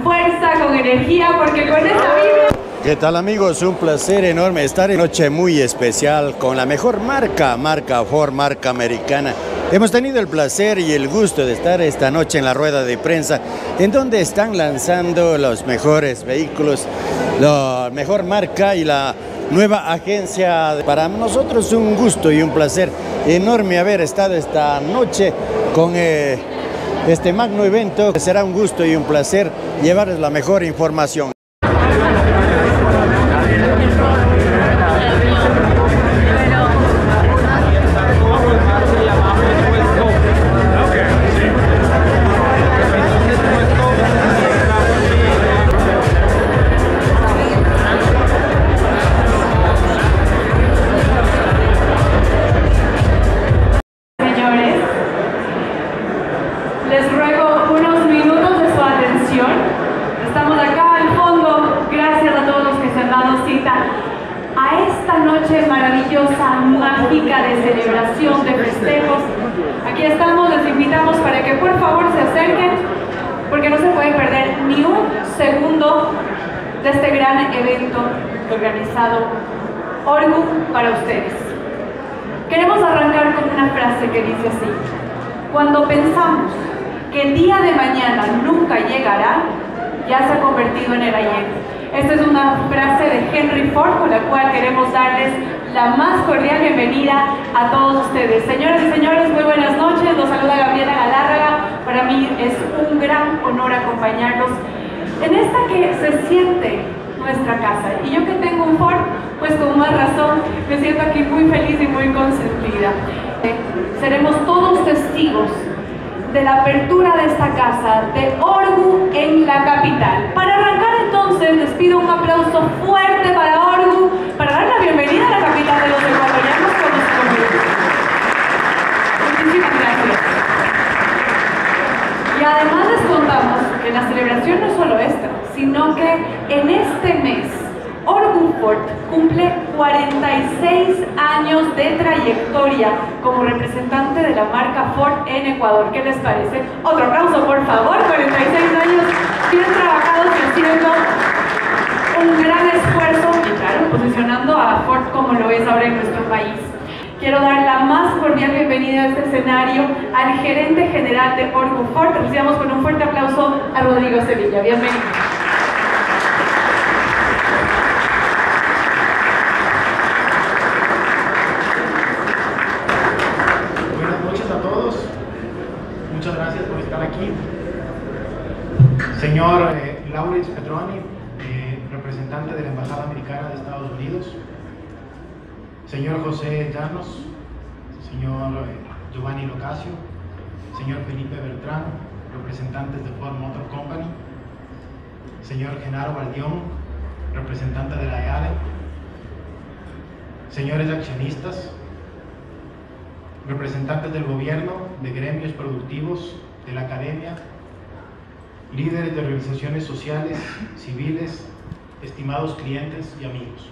fuerza, con energía, porque con esa vibra... ¿Qué tal, amigos? Un placer enorme estar en noche muy especial con la mejor marca Ford, marca americana. Hemos tenido el placer y el gusto de estar esta noche en la rueda de prensa, en donde están lanzando los mejores vehículos, la mejor marca y la nueva agencia. Para nosotros un gusto y un placer enorme haber estado esta noche con este magno evento. Será un gusto y un placer llevarles la mejor información. Les ruego unos minutos de su atención. Estamos acá al fondo, gracias a todos los que se han dado cita a esta noche maravillosa, mágica de celebración, de festejos. Aquí estamos, les invitamos para que por favor se acerquen, porque no se pueden perder ni un segundo de este gran evento organizado Orgu para ustedes. Queremos arrancar con una frase que dice así: cuando pensamos que el día de mañana nunca llegará, ya se ha convertido en el ayer. Esta es una frase de Henry Ford con la cual queremos darles la más cordial bienvenida a todos ustedes. Señoras y señores, muy buenas noches. Los saluda Gabriela Galárraga. Para mí es un gran honor acompañarlos en esta que se siente nuestra casa. Y yo que tengo un Ford, pues con más razón me siento aquí muy feliz y muy consentida. Seremos todos testigos de la apertura de esta casa de Orgu en la capital. Para arrancar entonces les pido un aplauso fuerte para Orgu, para dar la bienvenida a la capital de los ecuatorianos con nuestro grupo. Muchísimas gracias. Y además les contamos que la celebración no es solo esta, sino que en este mes Orgu Ford cumple 46 años de trayectoria como representante de la marca Ford en Ecuador. ¿Qué les parece? Otro aplauso, por favor. 46 años bien trabajados y haciendo un gran esfuerzo y, claro, posicionando a Ford como lo es ahora en nuestro país. Quiero dar la más cordial bienvenida a este escenario al gerente general de Orgu Ford. Recibamos con un fuerte aplauso a Rodrigo Sevilla. Bienvenido. Muchas gracias por estar aquí. Señor Laurence Petroni, representante de la Embajada Americana de Estados Unidos. Señor José Llanos, señor Giovanni Locasio, señor Felipe Beltrán, representantes de Ford Motor Company. Señor Genaro Baldión, representante de la EADE. Señores accionistas, representantes del gobierno, de gremios productivos, de la academia, líderes de organizaciones sociales, civiles, estimados clientes y amigos.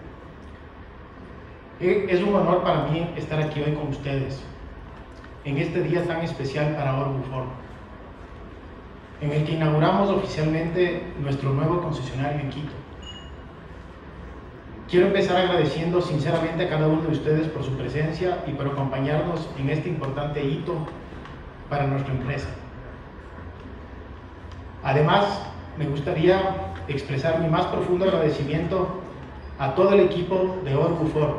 Es un honor para mí estar aquí hoy con ustedes, en este día tan especial para Orgu Ford, en el que inauguramos oficialmente nuestro nuevo concesionario en Quito. Quiero empezar agradeciendo sinceramente a cada uno de ustedes por su presencia y por acompañarnos en este importante hito para nuestra empresa. Además, me gustaría expresar mi más profundo agradecimiento a todo el equipo de Orgu Ford.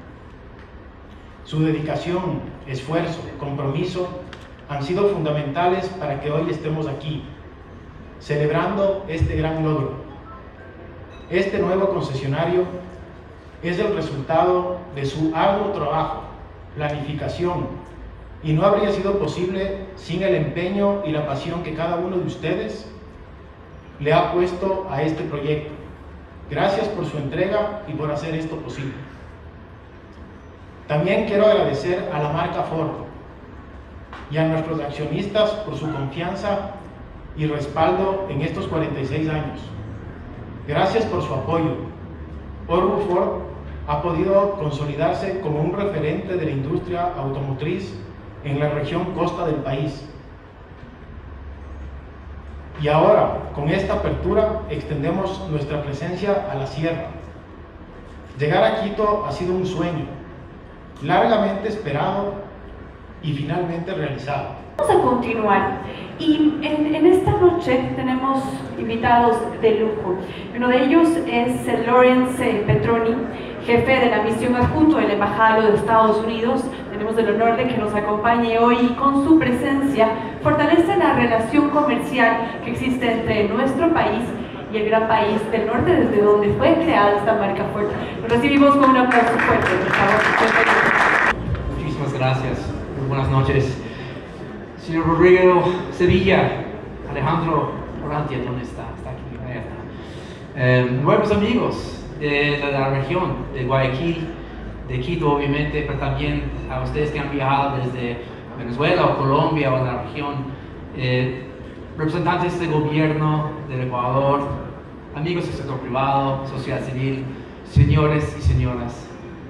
Su dedicación, esfuerzo, compromiso han sido fundamentales para que hoy estemos aquí, celebrando este gran logro. Este nuevo concesionario es el resultado de su arduo trabajo, planificación, y no habría sido posible sin el empeño y la pasión que cada uno de ustedes le ha puesto a este proyecto. Gracias por su entrega y por hacer esto posible. También quiero agradecer a la marca Ford y a nuestros accionistas por su confianza y respaldo en estos 46 años. Gracias por su apoyo. Orgu Ford ha podido consolidarse como un referente de la industria automotriz en la región costa del país. Y ahora, con esta apertura, extendemos nuestra presencia a la sierra. Llegar a Quito ha sido un sueño, largamente esperado y finalmente realizado. Vamos a continuar y en esta noche tenemos invitados de lujo. Uno de ellos es Lawrence Petroni, jefe de la misión adjunto de la Embajada de los Estados Unidos. Tenemos el honor de que nos acompañe hoy y con su presencia fortalece la relación comercial que existe entre nuestro país y el gran país del norte desde donde fue creada esta marca Ford. Lo recibimos con un aplauso fuerte, por favor. Muchísimas gracias. Muy buenas noches. Señor Rodrigo Sevilla, Alejandro Orantia, ¿dónde está? Está aquí, ahí está. Nuevos amigos de la región, de Guayaquil, de Quito obviamente, pero también a ustedes que han viajado desde Venezuela o Colombia o la región, representantes del gobierno del Ecuador, amigos del sector privado, sociedad civil, señores y señoras.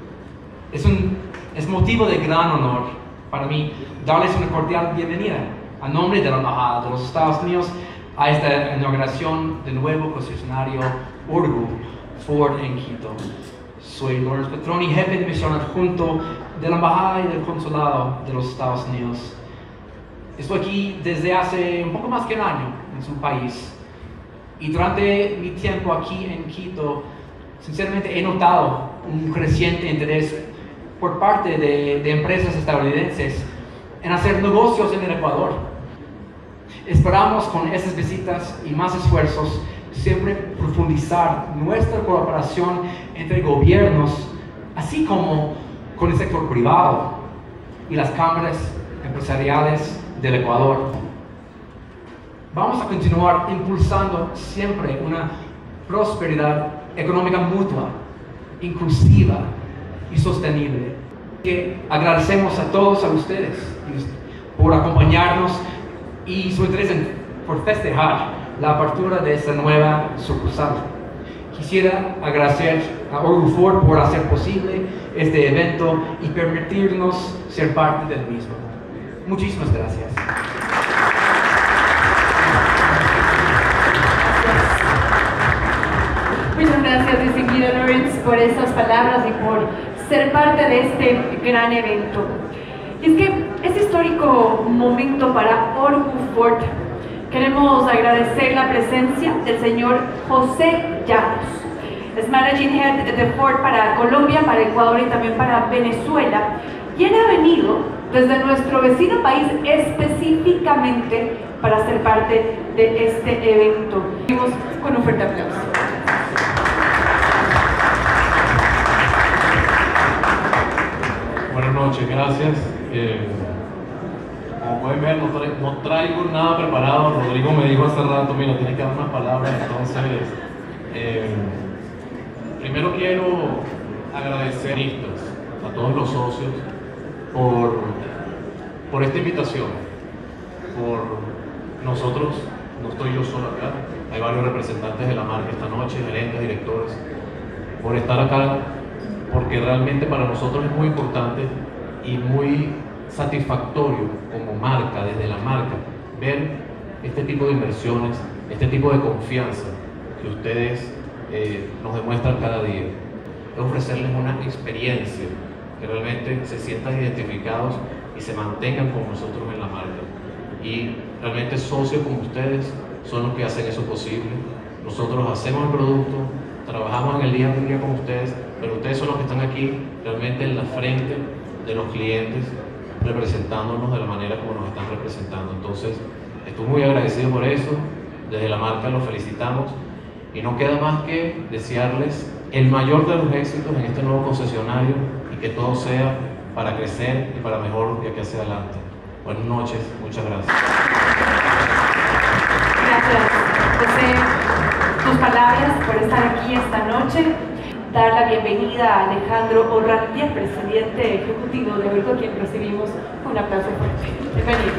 Es motivo de gran honor para mí darles una cordial bienvenida a nombre de la Embajada de los Estados Unidos a esta inauguración del nuevo concesionario Orgu Ford en Quito. Soy Lawrence Petroni, jefe de misión adjunto de la Embajada y del Consulado de los Estados Unidos. Estoy aquí desde hace un poco más que un año en su país y durante mi tiempo aquí en Quito, sinceramente he notado un creciente interés por parte de empresas estadounidenses en hacer negocios en el Ecuador. Esperamos con esas visitas y más esfuerzos siempre profundizar nuestra cooperación entre gobiernos, así como con el sector privado y las cámaras empresariales del Ecuador. Vamos a continuar impulsando siempre una prosperidad económica mutua, inclusiva y sostenible. Que agradecemos a todos a ustedes por acompañarnos y su interés por festejar la apertura de esta nueva sucursal. Quisiera agradecer a Orgu Ford por hacer posible este evento y permitirnos ser parte del mismo. Muchísimas gracias. Muchas gracias, distinguido Lawrence, por esas palabras y por ser parte de este gran evento. Y es que este histórico momento para Orgu Ford, queremos agradecer la presencia del señor José Llanos. Es Managing Head de Ford para Colombia, para Ecuador y también para Venezuela. Y él ha venido desde nuestro vecino país específicamente para ser parte de este evento. Vamos con un fuerte aplauso. Buenas noches, gracias. Como pueden ver, no traigo nada preparado. Rodrigo me dijo hace rato, mira, tienes que dar unas palabras. Entonces, primero quiero agradecer a todos los socios por esta invitación. Por nosotros, no estoy yo solo acá, hay varios representantes de la marca esta noche, gerentes, directores, por estar acá, porque realmente para nosotros es muy importante y muy satisfactorio como marca, desde la marca, ver este tipo de inversiones, este tipo de confianza que ustedes nos demuestran cada día. Es ofrecerles una experiencia que realmente se sientan identificados y se mantengan con nosotros en la marca. Y realmente socios como ustedes son los que hacen eso posible. Nosotros hacemos el producto, trabajamos en el día a día con ustedes, pero ustedes son los que están aquí realmente en la frente de los clientes, representándonos de la manera como nos están representando. Entonces, estoy muy agradecido por eso. Desde la marca los felicitamos y no queda más que desearles el mayor de los éxitos en este nuevo concesionario y que todo sea para crecer y para mejor de aquí hacia adelante. Buenas noches, muchas gracias. Gracias, José, tus palabras por estar aquí esta noche. Dar la bienvenida a Alejandro Orrantia, presidente ejecutivo de Orgu, a quien recibimos un aplauso fuerte. Bienvenido.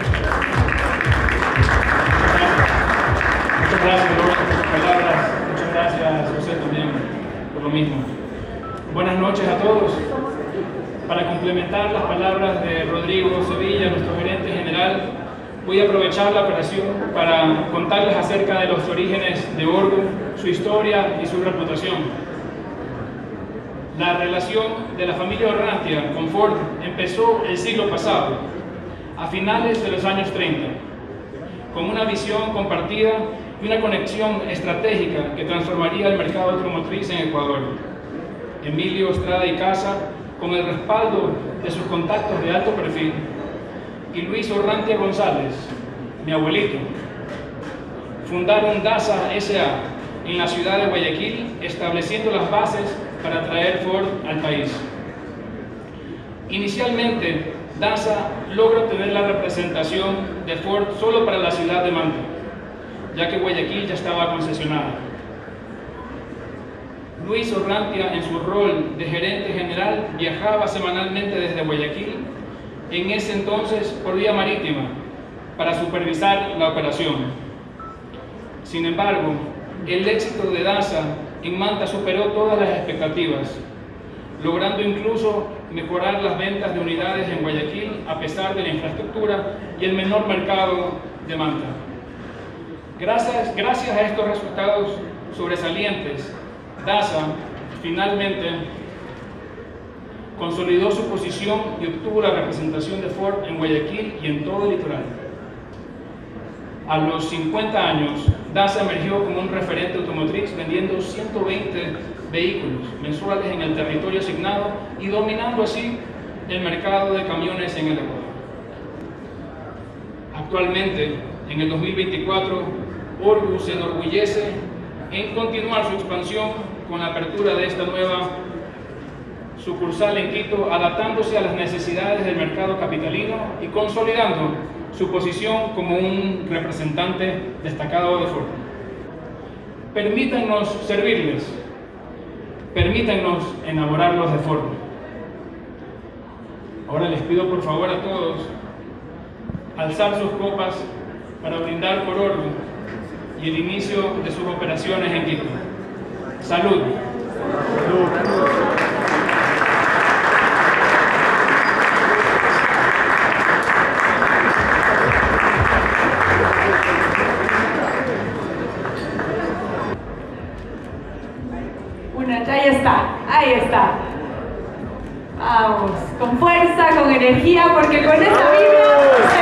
Muchas gracias, Lord, por sus palabras. Muchas gracias, José, también por lo mismo. Buenas noches a todos. Para complementar las palabras de Rodrigo Sevilla, nuestro gerente general, voy a aprovechar la operación para contarles acerca de los orígenes de Orgu, su historia y su reputación. La relación de la familia Orrantia con Ford empezó el siglo pasado, a finales de los años 30, con una visión compartida y una conexión estratégica que transformaría el mercado automotriz en Ecuador. Emilio Estrada y Casa, con el respaldo de sus contactos de alto perfil, y Luis Orrantia González, mi abuelito, fundaron DASA S.A. en la ciudad de Guayaquil, estableciendo las bases para traer Ford al país. Inicialmente, DASA logra obtener la representación de Ford solo para la ciudad de Manta, ya que Guayaquil ya estaba concesionada. Luis Orrantia, en su rol de gerente general, viajaba semanalmente desde Guayaquil, en ese entonces por vía marítima, para supervisar la operación. Sin embargo, el éxito de DASA en Manta superó todas las expectativas, logrando incluso mejorar las ventas de unidades en Guayaquil a pesar de la infraestructura y el menor mercado de Manta. Gracias a estos resultados sobresalientes, DASA finalmente consolidó su posición y obtuvo la representación de Ford en Guayaquil y en todo el litoral. A los 50 años, DASA emergió como un referente automotriz vendiendo 120 vehículos mensuales en el territorio asignado y dominando así el mercado de camiones en el Ecuador. Actualmente, en el 2024, Orgu se enorgullece en continuar su expansión con la apertura de esta nueva sucursal en Quito, adaptándose a las necesidades del mercado capitalino y consolidando su posición como un representante destacado de Ford. Permítannos servirles, permítannos enamorarlos de Ford. Ahora les pido por favor a todos alzar sus copas para brindar por Orgu y el inicio de sus operaciones en Quito. ¡Salud! Ahí está. Vamos, con fuerza, con energía, porque con esa vibra se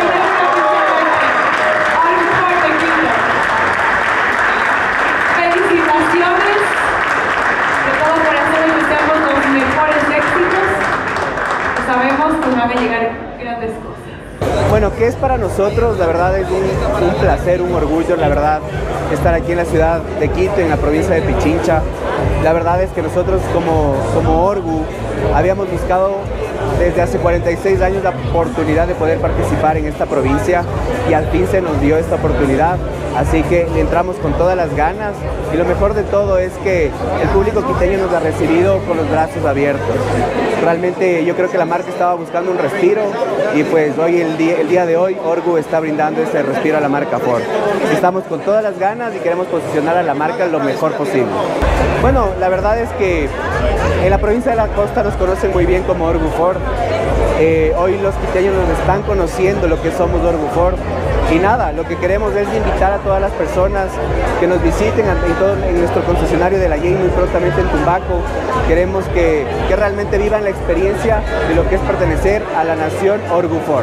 felicitaciones de todo corazón y deseamos los mejores éxitos. Sabemos que van a llegar grandes cosas. Bueno, ¿qué es para nosotros? La verdad es un placer, un orgullo, la verdad, estar aquí en la ciudad de Quito, en la provincia de Pichincha. La verdad es que nosotros como Orgu habíamos buscado desde hace 46 años la oportunidad de poder participar en esta provincia y al fin se nos dio esta oportunidad, así que entramos con todas las ganas y lo mejor de todo es que el público quiteño nos ha recibido con los brazos abiertos. Realmente yo creo que la marca estaba buscando un respiro y pues hoy el día de hoy Orgu está brindando ese respiro a la marca Ford. Estamos con todas las ganas y queremos posicionar a la marca lo mejor posible. Bueno, la verdad es que en la provincia de la Costa nos conocen muy bien como Orgu Ford. Hoy los quiteños nos están conociendo lo que somos Orgu Ford. Y nada, lo que queremos es invitar a todas las personas que nos visiten en nuestro concesionario de la Yei muy prontamente en Tumbaco. Queremos que realmente vivan la experiencia de lo que es pertenecer a la nación Orgu Ford.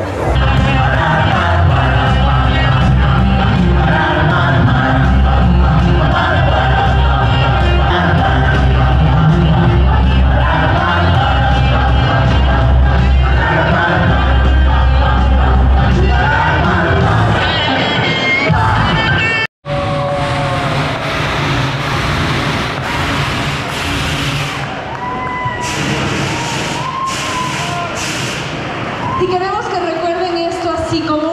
Y queremos que recuerden esto así como